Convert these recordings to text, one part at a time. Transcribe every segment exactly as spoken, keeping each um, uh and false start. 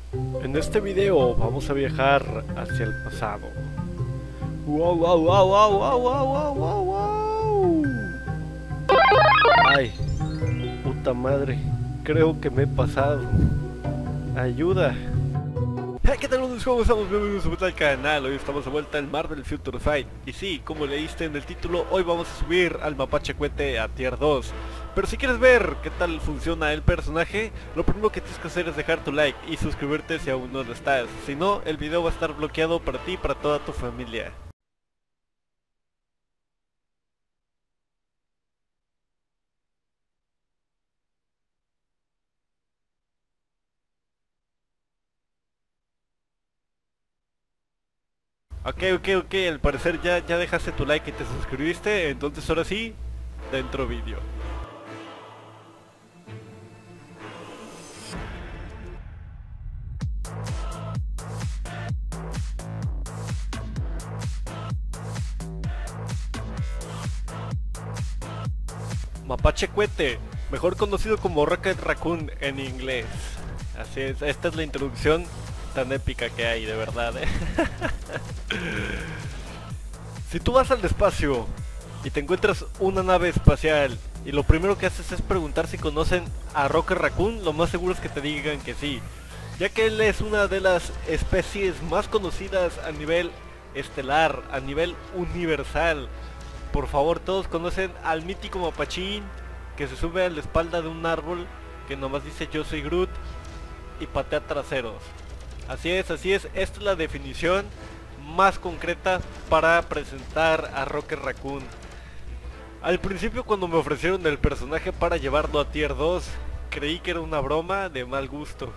En este video vamos a viajar hacia el pasado. ¡Wow, wow, wow, wow, wow, wow, wow, wow, wow! ¡Ay! ¡Puta madre! Creo que me he pasado. ¡Ayuda! Hey, ¿qué tal? ¿Cómo estamos? Bienvenidos a vuelta al canal. Hoy estamos de vuelta en Marvel Future Fight. Y sí, como leíste en el título, hoy vamos a subir al Mapache Cohete a Tier dos. Pero si quieres ver qué tal funciona el personaje, lo primero que tienes que hacer es dejar tu like y suscribirte si aún no lo estás. Si no, el video va a estar bloqueado para ti y para toda tu familia. Ok, ok, ok, al parecer ya, ya dejaste tu like y te suscribiste, entonces ahora sí, dentro vídeo. Mapache Cohete, mejor conocido como Rocket Raccoon en inglés. Así es, esta es la introducción tan épica que hay, de verdad, ¿eh? Si tú vas al espacio y te encuentras una nave espacial y lo primero que haces es preguntar si conocen a Rocket Raccoon, lo más seguro es que te digan que sí, ya que él es una de las especies más conocidas a nivel estelar, a nivel universal. Por favor, todos conocen al mítico mapachín que se sube a la espalda de un árbol, que nomás dice yo soy Groot y patea traseros. Así es, así es, esta es la definición más concreta para presentar a Rocket Raccoon. Al principio, cuando me ofrecieron el personaje para llevarlo a Tier dos, creí que era una broma de mal gusto.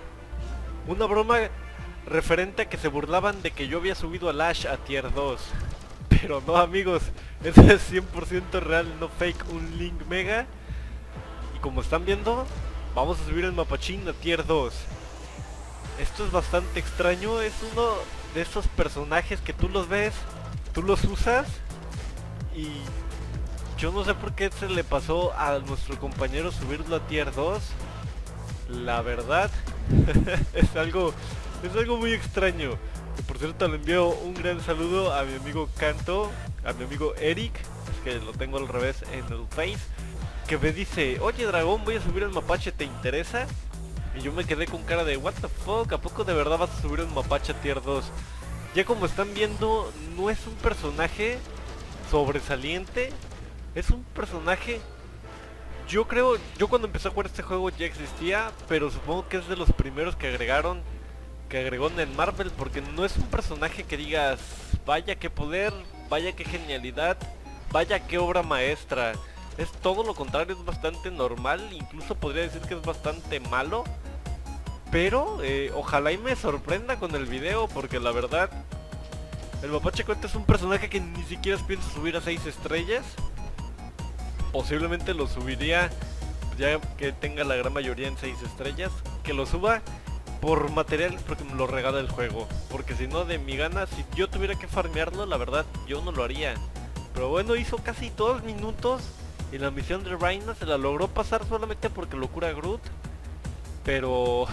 Una broma referente a que se burlaban de que yo había subido a Lash a Tier dos. Pero no, amigos, eso es cien por ciento real, no fake, un link mega. Y como están viendo, vamos a subir el mapachín a Tier dos. Esto es bastante extraño, es uno de esos personajes que tú los ves, tú los usas y yo no sé por qué se le pasó a nuestro compañero subirlo a Tier dos. La verdad, es algo, es algo muy extraño. Que por cierto le envío un gran saludo a mi amigo Kanto, a mi amigo Eric, es que lo tengo al revés en el Face, que me dice, oye dragón, voy a subir el mapache, ¿te interesa? Y yo me quedé con cara de, what the fuck, ¿a poco de verdad vas a subir un mapache a Tier dos? Ya como están viendo, no es un personaje sobresaliente, es un personaje... Yo creo, yo cuando empecé a jugar este juego ya existía, pero supongo que es de los primeros que agregaron, que agregó en Marvel, porque no es un personaje que digas, vaya qué poder, vaya qué genialidad, vaya qué obra maestra. Es todo lo contrario, es bastante normal, incluso podría decir que es bastante malo. Pero eh, ojalá y me sorprenda con el video, porque la verdad, el Mapache Cohete es un personaje que ni siquiera pienso subir a seis estrellas. Posiblemente lo subiría ya que tenga la gran mayoría en seis estrellas, que lo suba por material porque me lo regala el juego, porque si no, de mi gana, si yo tuviera que farmearlo, la verdad yo no lo haría. Pero bueno, hizo casi dos minutos y la misión de Reina se la logró pasar solamente porque lo cura Groot. Pero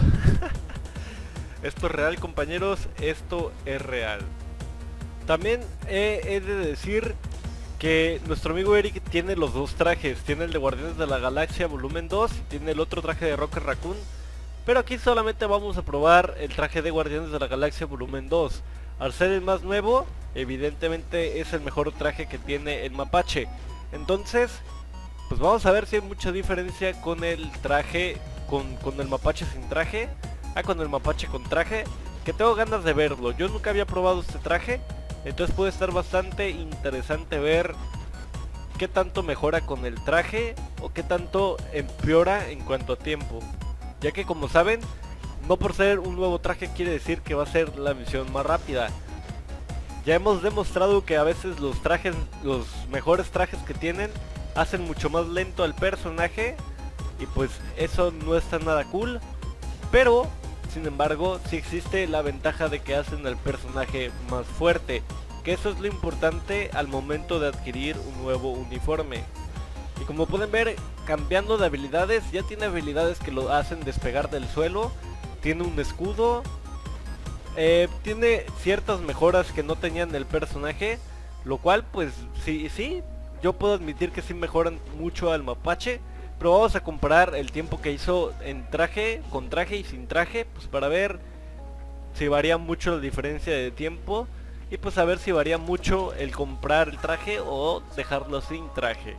esto es real, compañeros, esto es real. También he, he de decir que nuestro amigo Eric tiene los dos trajes, tiene el de Guardianes de la Galaxia volumen dos y tiene el otro traje de Rocket Raccoon. Pero aquí solamente vamos a probar el traje de Guardianes de la Galaxia volumen dos. Al ser el más nuevo, evidentemente es el mejor traje que tiene el mapache. Entonces, pues vamos a ver si hay mucha diferencia con el traje, con, con el mapache sin traje. Ah, con el mapache con traje, que tengo ganas de verlo. Yo nunca había probado este traje, entonces puede estar bastante interesante ver qué tanto mejora con el traje o qué tanto empeora en cuanto a tiempo. Ya que como saben, no por ser un nuevo traje quiere decir que va a ser la misión más rápida. Ya hemos demostrado que a veces los trajes, los mejores trajes que tienen, hacen mucho más lento al personaje. Y pues eso no está nada cool. Pero, sin embargo, sí existe la ventaja de que hacen al personaje más fuerte. Que eso es lo importante al momento de adquirir un nuevo uniforme. Y como pueden ver, cambiando de habilidades, ya tiene habilidades que lo hacen despegar del suelo tiene un escudo. Eh, tiene ciertas mejoras que no tenían el personaje, lo cual pues sí, sí, yo puedo admitir que sí mejoran mucho al mapache. Pero vamos a comparar el tiempo que hizo en traje, con traje y sin traje, pues para ver si varía mucho la diferencia de tiempo. Y pues a ver si varía mucho el comprar el traje o dejarlo sin traje.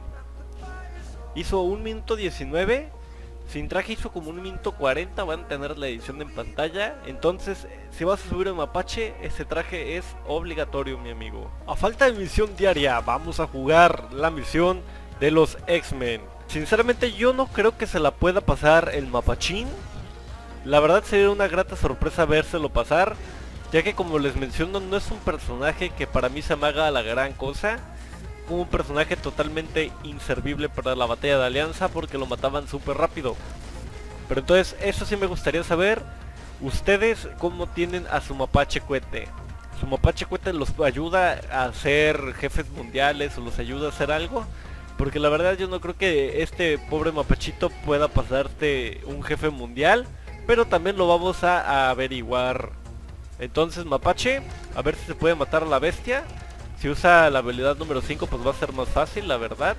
Hizo un minuto diecinueve. Sin traje hizo como un minuto cuarenta. Van a tener la edición en pantalla. Entonces si vas a subir el mapache, ese traje es obligatorio, mi amigo. A falta de misión diaria, vamos a jugar la misión de los X-Men. Sinceramente yo no creo que se la pueda pasar el mapachín. La verdad sería una grata sorpresa vérselo pasar, ya que como les menciono no es un personaje que para mí se me haga la gran cosa. Un personaje totalmente inservible para la batalla de alianza porque lo mataban súper rápido. Pero entonces eso sí me gustaría saber, ustedes cómo tienen a su mapache cohete. ¿Su mapache cohete los ayuda a hacer jefes mundiales o los ayuda a hacer algo? Porque la verdad yo no creo que este pobre mapachito pueda pasarte un jefe mundial, pero también lo vamos a, a averiguar. Entonces mapache, a ver si se puede matar a la bestia. Si usa la habilidad número cinco pues va a ser más fácil, la verdad.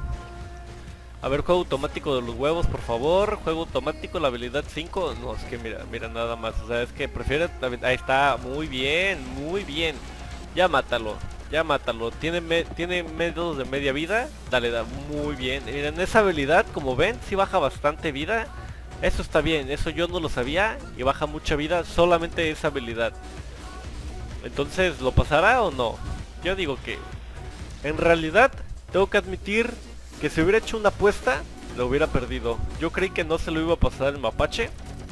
A ver, juego automático de los huevos, por favor. Juego automático, la habilidad cinco. No, es que mira, mira nada más. O sea, es que prefiere... Ahí está, muy bien, muy bien. Ya mátalo, ya mátalo. Tiene, me, tiene menos de media vida. Dale, da, muy bien. Miren, esa habilidad, como ven, sí baja bastante vida. Eso está bien, eso yo no lo sabía. Y baja mucha vida, solamente esa habilidad. Entonces, ¿lo pasará o no? Yo digo que en realidad tengo que admitir que si hubiera hecho una apuesta lo hubiera perdido. Yo creí que no se lo iba a pasar el mapache.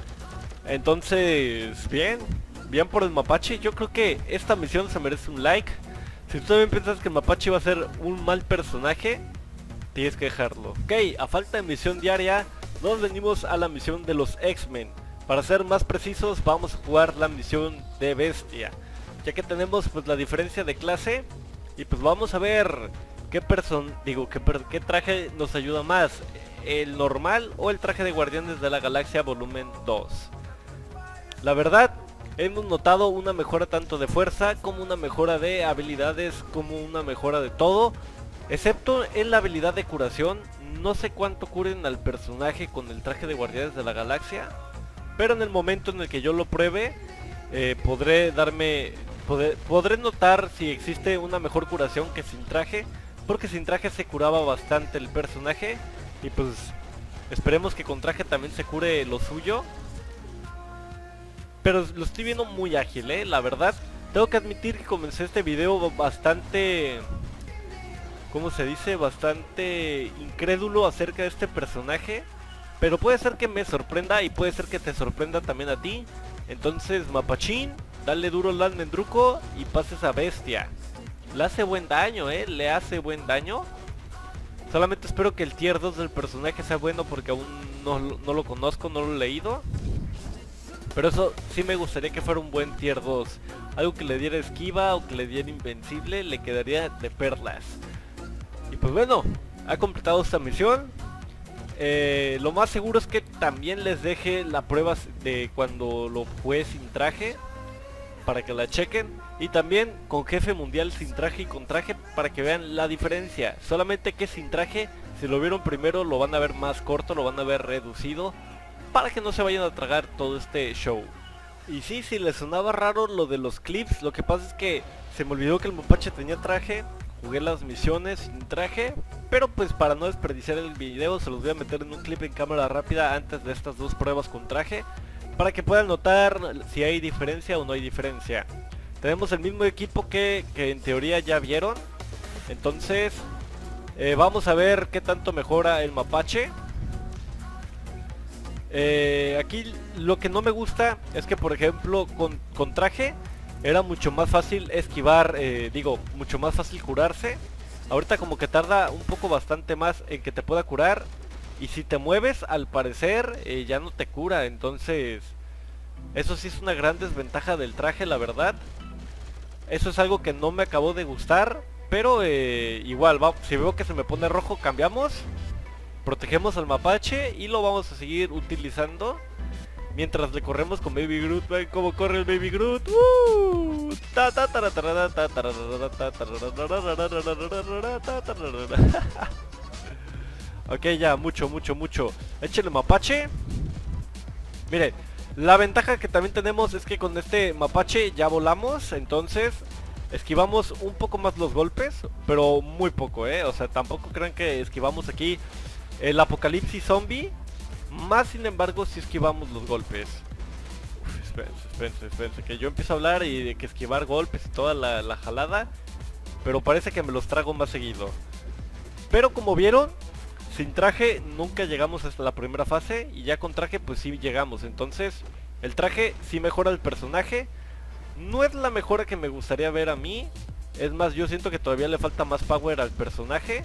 Entonces bien, bien por el mapache. Yo creo que esta misión se merece un like. Si tú también piensas que el mapache va a ser un mal personaje, tienes que dejarlo. Ok, a falta de misión diaria nos venimos a la misión de los X-Men. Para ser más precisos vamos a jugar la misión de bestia, ya que tenemos pues la diferencia de clase. Y pues vamos a ver qué person digo qué, per qué traje nos ayuda más, el normal o el traje de Guardianes de la Galaxia volumen dos. La verdad hemos notado una mejora tanto de fuerza como una mejora de habilidades, como una mejora de todo, excepto en la habilidad de curación. No sé cuánto curen al personaje con el traje de Guardianes de la Galaxia, pero en el momento en el que yo lo pruebe eh, podré darme Podré, podré notar si existe una mejor curación que sin traje, porque sin traje se curaba bastante el personaje. Y pues esperemos que con traje también se cure lo suyo. Pero lo estoy viendo muy ágil, eh, la verdad. Tengo que admitir que comencé este video bastante... ¿Cómo se dice? Bastante incrédulo acerca de este personaje. Pero puede ser que me sorprenda y puede ser que te sorprenda también a ti. Entonces mapachín, dale duro al almendruco y pases a bestia. Le hace buen daño, eh, le hace buen daño. Solamente espero que el tier dos del personaje sea bueno porque aún no, no lo conozco, no lo he leído. Pero eso sí me gustaría que fuera un buen tier dos. Algo que le diera esquiva o que le diera invencible, le quedaría de perlas. Y pues bueno, ha completado esta misión. Eh, lo más seguro es que también les deje la prueba de cuando lo jugué sin traje, para que la chequen. Y también con jefe mundial sin traje y con traje, para que vean la diferencia. Solamente que sin traje, si lo vieron primero, lo van a ver más corto, lo van a ver reducido, para que no se vayan a tragar todo este show. Y sí, si les sonaba raro lo de los clips, lo que pasa es que se me olvidó que el mapache tenía traje. Jugué las misiones sin traje, pero pues para no desperdiciar el video se los voy a meter en un clip en cámara rápida antes de estas dos pruebas con traje, para que puedan notar si hay diferencia o no hay diferencia. Tenemos el mismo equipo que, que en teoría ya vieron. Entonces eh, vamos a ver qué tanto mejora el mapache. eh, Aquí lo que no me gusta es que por ejemplo con, con traje era mucho más fácil esquivar, eh, digo, mucho más fácil curarse. Ahorita como que tarda un poco bastante más en que te pueda curar. Y si te mueves, al parecer, eh, ya no te cura. Entonces, eso sí es una gran desventaja del traje, la verdad. Eso es algo que no me acabó de gustar. Pero eh, igual, va, si veo que se me pone rojo, cambiamos. Protegemos al mapache y lo vamos a seguir utilizando. Mientras le corremos con Baby Groot. Ven cómo corre el Baby Groot. ¡Uh! Ta, ta, tara, tara, ta, tara, ta, tara. Ok, ya, mucho, mucho, mucho. Échale mapache. Miren, la ventaja que también tenemos es que con este mapache ya volamos. Entonces esquivamos un poco más los golpes, pero muy poco, eh. O sea, tampoco crean que esquivamos aquí el apocalipsis zombie. Más sin embargo, si esquivamos los golpes. Uf, espérense, espérense, espérense, que yo empiezo a hablar y de que esquivar golpes y toda la, la jalada, pero parece que me los trago más seguido. Pero como vieron, sin traje nunca llegamos hasta la primera fase, y ya con traje pues sí llegamos. Entonces el traje sí mejora el personaje. No es la mejora que me gustaría ver a mí. Es más, yo siento que todavía le falta más power al personaje.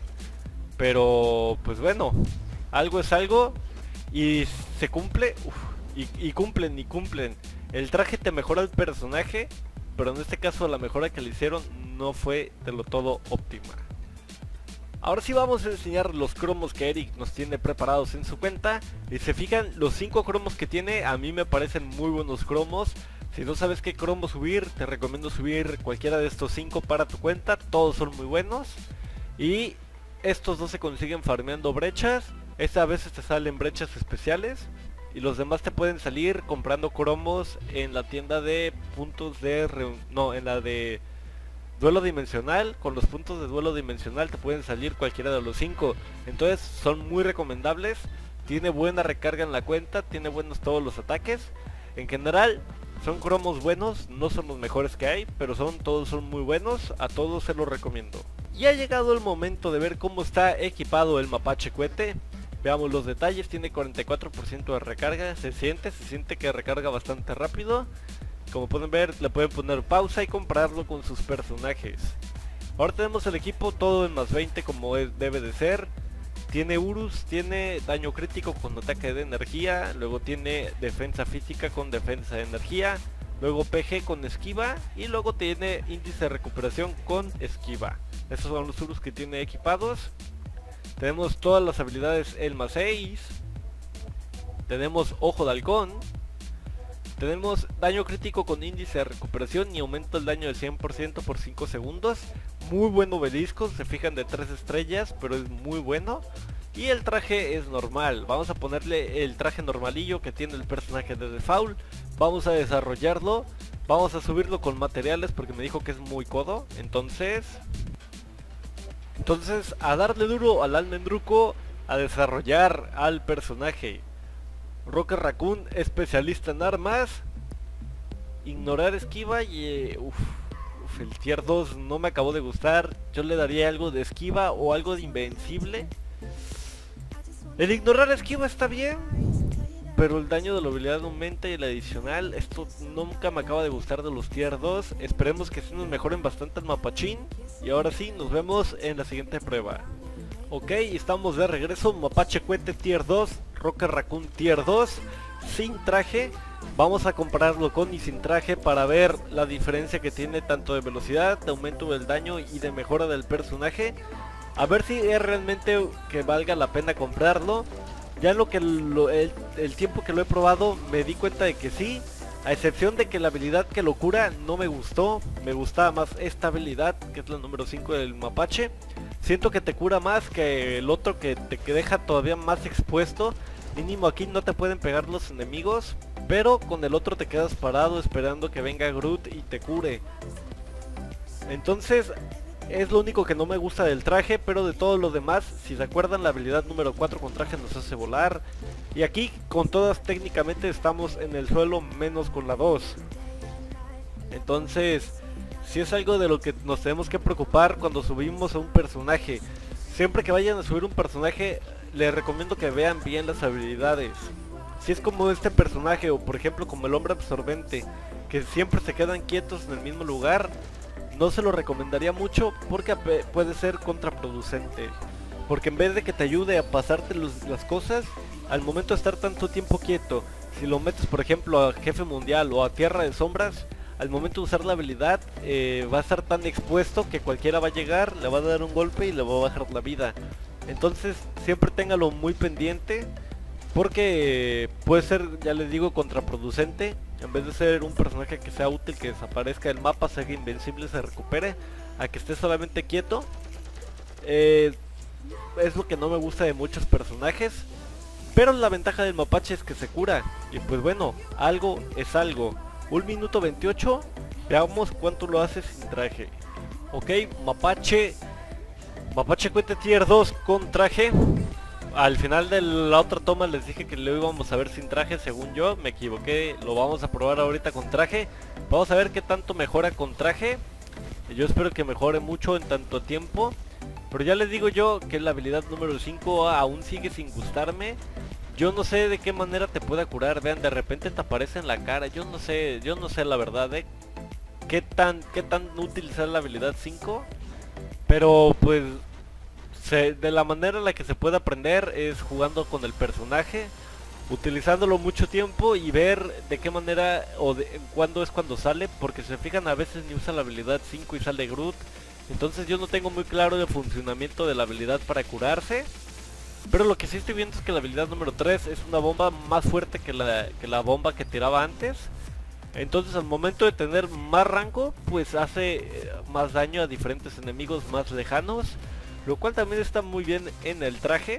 Pero pues bueno, algo es algo. Y se cumple, uf, y, y cumplen y cumplen. El traje te mejora el personaje, pero en este caso la mejora que le hicieron no fue de lo todo óptima. Ahora sí vamos a enseñar los cromos que Eric nos tiene preparados en su cuenta. Y se fijan, los cinco cromos que tiene a mí me parecen muy buenos cromos. Si no sabes qué cromo subir, te recomiendo subir cualquiera de estos cinco para tu cuenta. Todos son muy buenos. Y estos dos se consiguen farmeando brechas. Esta a veces te salen brechas especiales. Y los demás te pueden salir comprando cromos en la tienda de puntos de... No, en la de duelo dimensional. Con los puntos de duelo dimensional te pueden salir cualquiera de los cinco. Entonces son muy recomendables. Tiene buena recarga en la cuenta. Tiene buenos todos los ataques. En general son cromos buenos. No son los mejores que hay, pero son todos son muy buenos. A todos se los recomiendo. Y ha llegado el momento de ver cómo está equipado el mapache cohete. Veamos los detalles. Tiene cuarenta y cuatro por ciento de recarga. Se siente, se siente que recarga bastante rápido. Como pueden ver, le pueden poner pausa y comprarlo con sus personajes. Ahora tenemos el equipo todo en más veinte como es, debe de ser. Tiene Urus, tiene daño crítico con ataque de energía. Luego tiene defensa física con defensa de energía. Luego P G con esquiva. Y luego tiene índice de recuperación con esquiva. Esos son los Urus que tiene equipados. Tenemos todas las habilidades el más seis. Tenemos ojo de halcón. Tenemos daño crítico con índice de recuperación y aumenta el daño del cien por ciento por cinco segundos. Muy buen obelisco, se fijan, de tres estrellas, pero es muy bueno. Y el traje es normal. Vamos a ponerle el traje normalillo que tiene el personaje de Default. Vamos a desarrollarlo. Vamos a subirlo con materiales porque me dijo que es muy codo. Entonces... Entonces a darle duro al almendruco, a desarrollar al personaje. Rocket Raccoon, especialista en armas. Ignorar esquiva y... Eh, uf, uf, el tier dos no me acabó de gustar. Yo le daría algo de esquiva o algo de invencible. El ignorar esquiva está bien, pero el daño de la habilidad aumenta y el adicional, esto nunca me acaba de gustar de los tier dos. Esperemos que sí nos mejoren bastante el mapachín. Y ahora sí, nos vemos en la siguiente prueba. Ok, estamos de regreso. Mapache cohete tier dos, Rocket Raccoon tier dos, sin traje. Vamos a compararlo con y sin traje para ver la diferencia que tiene tanto de velocidad, de aumento del daño y de mejora del personaje. A ver si es realmente que valga la pena comprarlo. Ya lo que lo, el, el tiempo que lo he probado me di cuenta de que sí. A excepción de que la habilidad que lo cura no me gustó. Me gustaba más esta habilidad, que es la número cinco del mapache. Siento que te cura más que el otro, que te que deja todavía más expuesto. Mínimo aquí no te pueden pegar los enemigos, pero con el otro te quedas parado esperando que venga Groot y te cure. Entonces es lo único que no me gusta del traje, pero de todo lo demás, si se acuerdan, la habilidad número cuatro con traje nos hace volar. Y aquí con todas técnicamente estamos en el suelo, menos con la dos. Entonces si es algo de lo que nos tenemos que preocupar cuando subimos a un personaje. Siempre que vayan a subir un personaje, les recomiendo que vean bien las habilidades. Si es como este personaje, o por ejemplo como el hombre absorbente, que siempre se quedan quietos en el mismo lugar, no se lo recomendaría mucho porque puede ser contraproducente. Porque en vez de que te ayude a pasarte los, las cosas, al momento de estar tanto tiempo quieto, si lo metes por ejemplo a jefe mundial o a tierra de sombras, al momento de usar la habilidad eh, va a estar tan expuesto que cualquiera va a llegar, le va a dar un golpe y le va a bajar la vida. Entonces siempre téngalo muy pendiente. Porque eh, puede ser, ya les digo, contraproducente. En vez de ser un personaje que sea útil, que desaparezca del mapa, sea invencible, se recupere, a que esté solamente quieto. Eh, es lo que no me gusta de muchos personajes. Pero la ventaja del mapache es que se cura. Y pues bueno, algo es algo. Un minuto veintiocho. Veamos cuánto lo hace sin traje. Ok, mapache. Mapache cuenta tier dos con traje. Al final de la otra toma les dije que lo íbamos a ver sin traje. Según yo, me equivoqué. Lo vamos a probar ahorita con traje. Vamos a ver qué tanto mejora con traje. Yo espero que mejore mucho en tanto tiempo. Pero ya les digo yo que la habilidad número cinco aún sigue sin gustarme. Yo no sé de qué manera te pueda curar. Vean, de repente te aparece en la cara. Yo no sé, yo no sé la verdad de qué tan, qué tan útil sea la habilidad cinco. Pero pues se, de la manera en la que se puede aprender es jugando con el personaje, utilizándolo mucho tiempo y ver de qué manera o de cuándo es cuando sale. Porque si se fijan, a veces ni usa la habilidad cinco y sale Groot. Entonces yo no tengo muy claro el funcionamiento de la habilidad para curarse. Pero lo que sí estoy viendo es que la habilidad número tres es una bomba más fuerte que la, que la bomba que tiraba antes. Entonces al momento de tener más rango, pues hace eh, más daño a diferentes enemigos más lejanos. Lo cual también está muy bien en el traje.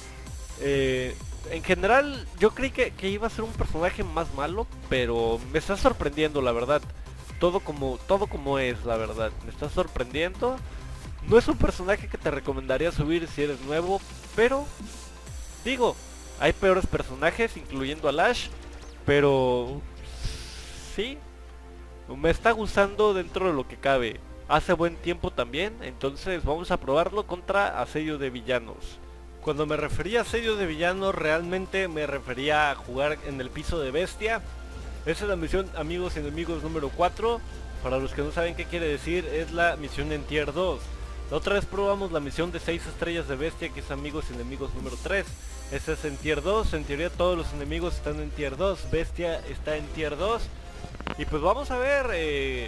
Eh, en general yo creí que, que iba a ser un personaje más malo, pero me está sorprendiendo la verdad. Todo como, todo como es, la verdad. Me está sorprendiendo. No es un personaje que te recomendaría subir si eres nuevo, pero digo, hay peores personajes, incluyendo a Lash. Pero sí, me está gustando dentro de lo que cabe. Hace buen tiempo también, entonces vamos a probarlo contra asedio de villanos. Cuando me refería a asedio de villanos, realmente me refería a jugar en el piso de bestia. Esa es la misión amigos y enemigos número cuatro. Para los que no saben qué quiere decir, es la misión en tier dos. La otra vez probamos la misión de seis estrellas de bestia, que es amigos y enemigos número tres. Esa es en tier dos, en teoría todos los enemigos están en tier dos, bestia está en tier dos. Y pues vamos a ver eh,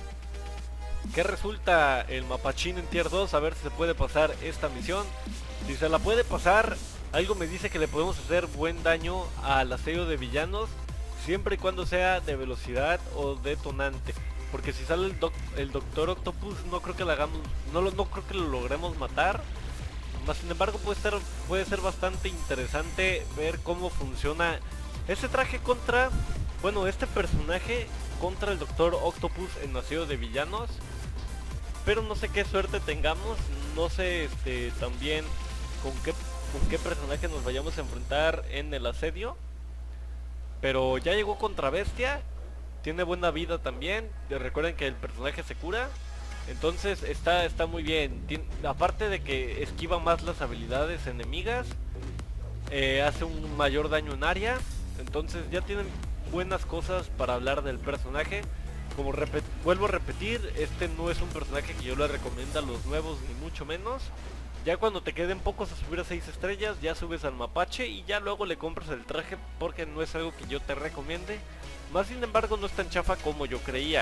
qué resulta el mapachín en tier dos, a ver si se puede pasar esta misión. Si se la puede pasar, algo me dice que le podemos hacer buen daño al asedio de villanos, siempre y cuando sea de velocidad o detonante. Porque si sale el, doc, el Doctor Octopus, no creo que lo hagamos, no, lo, no creo que lo logremos matar. Más sin embargo puede ser, puede ser bastante interesante ver cómo funciona este traje contra, bueno, este personaje contra el Doctor Octopus en asedio de villanos. Pero no sé qué suerte tengamos, no sé este, también con qué, con qué personaje nos vayamos a enfrentar en el asedio. Pero ya llegó contra bestia. Tiene buena vida también. Recuerden que el personaje se cura. Entonces está, está muy bien. Tien, aparte de que esquiva más las habilidades enemigas, eh, hace un mayor daño en área. Entonces ya tienen buenas cosas para hablar del personaje. Como vuelvo a repetir, este no es un personaje que yo le recomiendo a los nuevos, ni mucho menos. Ya cuando te queden pocos a subir a seis estrellas, ya subes al mapache y ya luego le compras el traje, porque no es algo que yo te recomiende. Más sin embargo no es tan chafa como yo creía.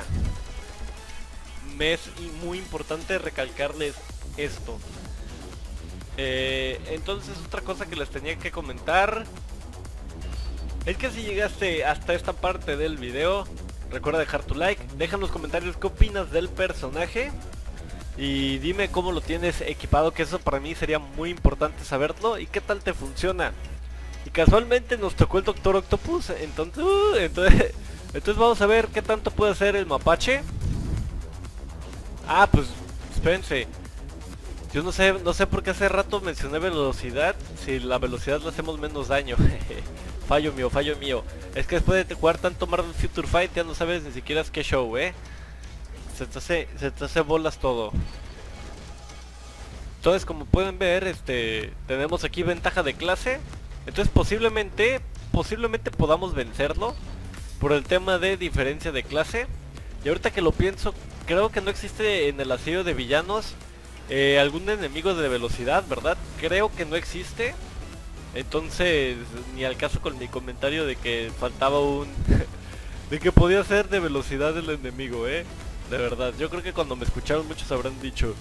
Me es muy importante recalcarles esto. Eh, entonces otra cosa que les tenía que comentar es que si llegaste hasta esta parte del video, recuerda dejar tu like, deja en los comentarios qué opinas del personaje. Y dime cómo lo tienes equipado, que eso para mí sería muy importante saberlo. Y qué tal te funciona. Y casualmente nos tocó el Doctor Octopus. Entonces, uh, entonces, entonces vamos a ver qué tanto puede hacer el mapache. Ah, pues espérense. Yo no sé, no sé por qué hace rato mencioné velocidad. Si la velocidad le hacemos menos daño. Fallo mío, fallo mío. Es que después de jugar tanto Marvel Future Fight ya no sabes ni siquiera es qué show, eh. Se te hace, se te hace bolas todo. Entonces, como pueden ver, este, tenemos aquí ventaja de clase. Entonces posiblemente, posiblemente podamos vencerlo por el tema de diferencia de clase. Y ahorita que lo pienso, creo que no existe en el asedio de villanos eh, algún enemigo de velocidad, ¿verdad? Creo que no existe. Entonces, ni al caso con mi comentario de que faltaba un... de que podía ser de velocidad el enemigo, eh. De verdad, yo creo que cuando me escucharon muchos habrán dicho,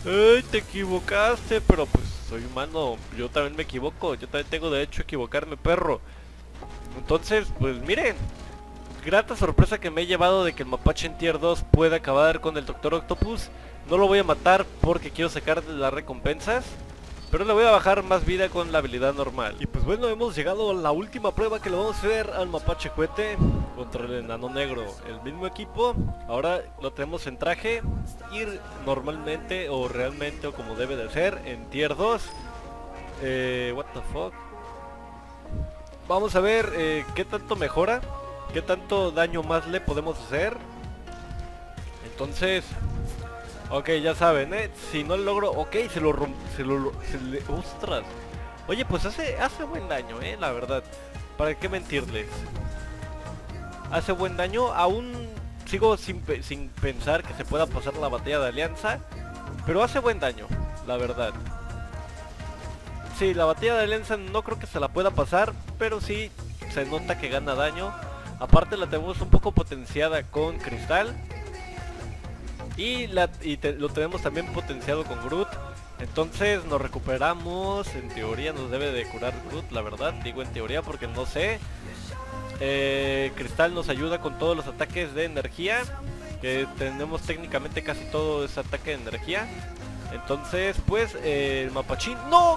¡Ay, te equivocaste! Pero pues soy humano, yo también me equivoco, yo también tengo derecho a equivocarme, perro. Entonces, pues miren, grata sorpresa que me he llevado de que el mapache en tier dos puede acabar con el Doctor Octopus. No lo voy a matar porque quiero sacar las recompensas, pero le voy a bajar más vida con la habilidad normal. Y pues bueno, hemos llegado a la última prueba que le vamos a hacer al mapache cohete contra el enano negro. El mismo equipo, ahora lo tenemos en traje, ir normalmente o realmente o como debe de ser en tier dos. Eh, what the fuck. Vamos a ver eh, qué tanto mejora, qué tanto daño más le podemos hacer. Entonces, ok, ya saben, ¿eh? Si no logro, ok, se lo romp... Se lo... Se le... ¡Ostras! Oye, pues hace, hace buen daño, ¿eh? La verdad. ¿Para qué mentirles? Hace buen daño. Aún sigo sin, pe sin pensar que se pueda pasar la batalla de alianza. Pero hace buen daño, la verdad. Sí, la batalla de alianza no creo que se la pueda pasar, pero sí se nota que gana daño. Aparte la tenemos un poco potenciada con cristal. Y, la, y te, lo tenemos también potenciado con Groot. Entonces nos recuperamos. En teoría nos debe de curar Groot, la verdad. Digo en teoría porque no sé. eh, Cristal nos ayuda con todos los ataques de energía, que tenemos técnicamente casi todo ese ataque de energía. Entonces pues eh, el mapachín... ¡No!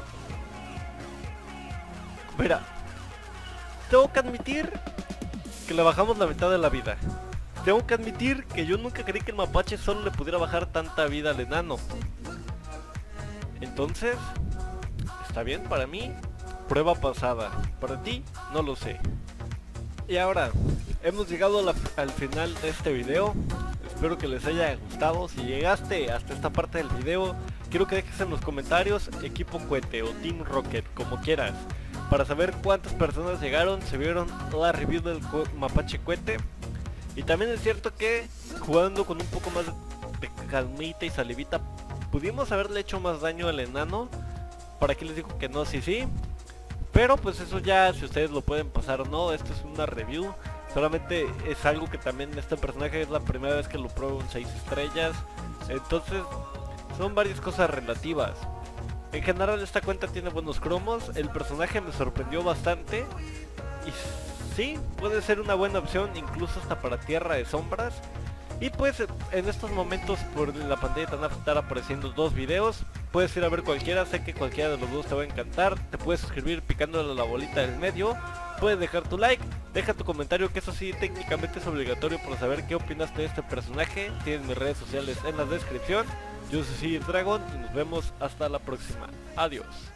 Mira, tengo que admitir que le bajamos la mitad de la vida. Tengo que admitir que yo nunca creí que el mapache solo le pudiera bajar tanta vida al enano. Entonces, está bien para mí. Prueba pasada. Para ti, no lo sé. Y ahora, hemos llegado a la, al final de este video. Espero que les haya gustado. Si llegaste hasta esta parte del video, quiero que dejes en los comentarios Equipo Cohete o Team Rocket, como quieras, para saber cuántas personas llegaron, se vieron la review del mapache cohete. Y también es cierto que jugando con un poco más de calmita y salivita, pudimos haberle hecho más daño al enano. ¿Para qué les digo que no? Sí, sí. Pero pues eso ya, si ustedes lo pueden pasar o no, esto es una review. Solamente es algo que también este personaje es la primera vez que lo pruebo en seis estrellas. Entonces son varias cosas relativas. En general esta cuenta tiene buenos cromos, el personaje me sorprendió bastante. Y sí, puede ser una buena opción incluso hasta para Tierra de Sombras. Y pues en estos momentos por la pantalla te van a estar apareciendo dos videos. Puedes ir a ver cualquiera, sé que cualquiera de los dos te va a encantar. Te puedes suscribir picándole a la bolita del medio. Puedes dejar tu like, deja tu comentario, que eso sí técnicamente es obligatorio para saber qué opinaste de este personaje. Tienes mis redes sociales en la descripción. Yo soy Dragon y nos vemos hasta la próxima. Adiós.